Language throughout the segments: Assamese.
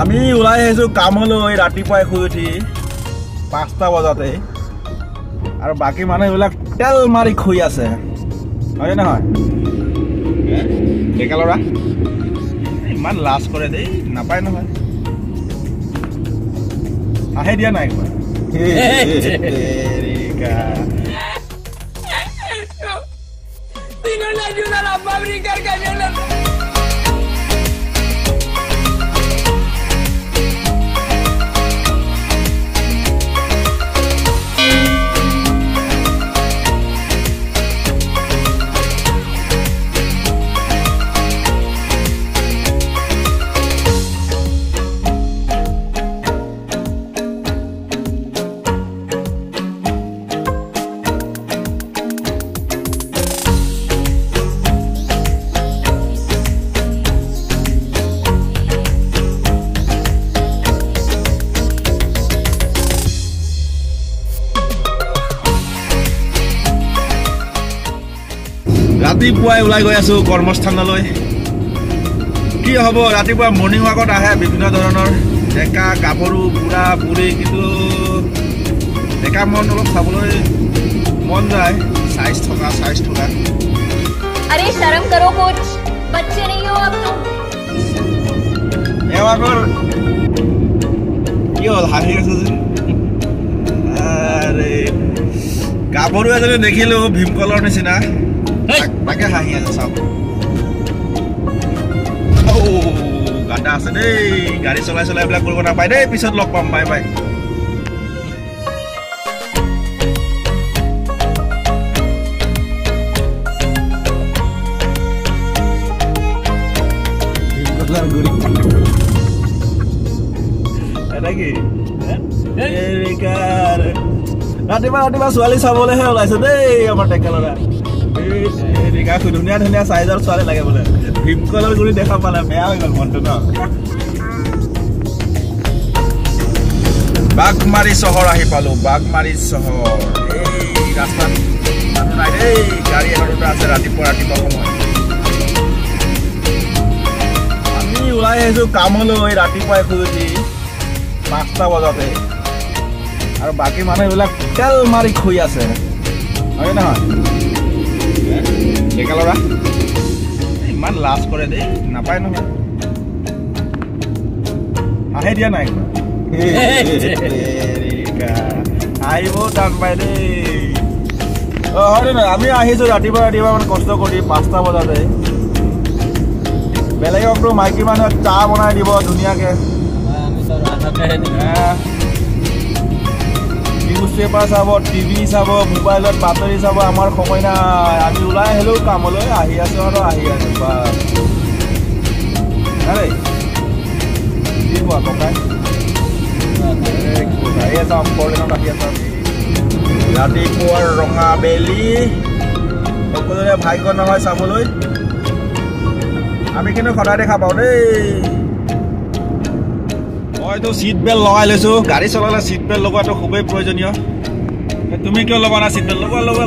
আমি ওলাই আহিছো কামলৈ ৰাতিপুৱাই শুই উঠি 5টা বজাতে আৰু বাকী মানুহবিলাক তেল মাৰি শুই আছে হয় নহয় ডেকা ল'ৰা ইমান লাজ কৰে দেই নাপায় নহয় আহে দিয়া নাই একবাৰ Vino la ayuda a la fábrica que viene. ৰাতিপুৱাই ওলাই গৈ আছো কৰ্মস্থানলৈ কি হ'ব ৰাতিপুৱা মৰ্নিং ৱাকত আহে বিভিন্ন ধৰণৰ ডেকা গাভৰু বুঢ়া বুঢ়ী কিন্তু ডেকা মন অলপ চাবলৈ মন যায় সাইজ থকা अरे शर्म करो कुछ बच्चे नहीं हो अब तुम এবাৰ কি হ'ল হাঁহি আছে যে আৰে গাভৰু এজনী দেখিলো ভীমকলৰ নিচিনা তাকে হাঁহি আছে চাওক গাটা আছে দেই গাড়ী চলাই এইবিলাক কৰিব নাপায় দেই পিছত লগ পাম বাই বাই ৰাতিপুৱা ছোৱালী চাবলৈহে ওলাইছে দেই আমাৰ ডেকা ল'ৰা ধুনীয়া ধুনীয়া চাইজৰ ছোৱালী লাগে বোলে ভীমকলৰ গুৰি দেখা পালে বেয়া হৈ গ'ল মনটো ন বাঘমাৰী চহৰ আহি পালো বাঘমাৰী চহৰ এই ৰাস্তাত মানুহ নাই দেই গাড়ী এটা আছে ৰাতিপুৱা সময় আমি ওলাই আহিছো কামলৈ ৰাতিপুৱাই শুই উঠি 5টা বজাতে আৰু বাকী মানুহবিলাক তেল মাৰি শুই আছে হয় নহয় ডেকা ল'ৰা ইমান লাজ কৰে দেই নাপায় নহয় আহে দিয়া নাই আহিব টান পাই দেই হয় নহয় আমি আহিছো ৰাতিপুৱা মানে কষ্ট কৰি 5টা বজাতে বেলেগকতো মাইকী মানুহক চাহ বনাই দিব ধুনীয়াকে নিউজ পেপাৰ চাব টিভি চাব মোবাইলত বাতৰি চাব আমাৰ সময় নাই আমি ওলাই আহিলেও কামলৈ আহি আছো আৰু আহি আছো কি কোৱা ককাই ৰাতিপুৱাৰ ৰঙা বেলি সকলোৰে ভাগ্য নহয় চাবলৈ আমি কিন্তু সদায় দেখা পাওঁ দেই মইতো চিট বেল্ট লগাই লৈছো গাড়ী চলালে চিট বেল্ট লগোৱাটো খুবেই প্ৰয়োজনীয় তুমি কিয় লগোৱা নাই চিট বেল্ট লগোৱা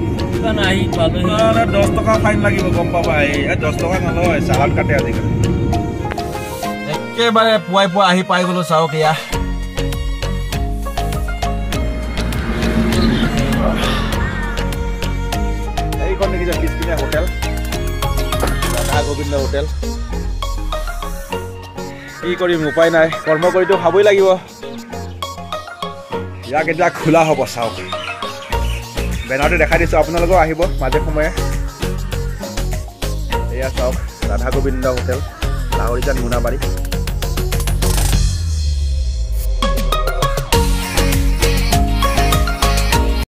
10 টকা ফাইন লাগিব গম পাবা 10 টকা নলয় চালান কাটে আজিকালি একেবাৰে পুৱাই আহি পাই গলো চাওক এয়া এইখন দেখিছা পিছপিনে হোটেল ৰাধা গোবিন্দ হোটেল কি কৰিম উপায় নাই কৰ্ম কৰিতো খাবই লাগিব ইয়াক এতিয়া খোলা হ'ব চাওক বেনাৰটো দেখাই দিছো আপোনালোকেও আহিব মাজে সময়ে এয়া চাওক ৰাধা গোবিন্দ হোটেল লাহৰিজান মোনাবাৰী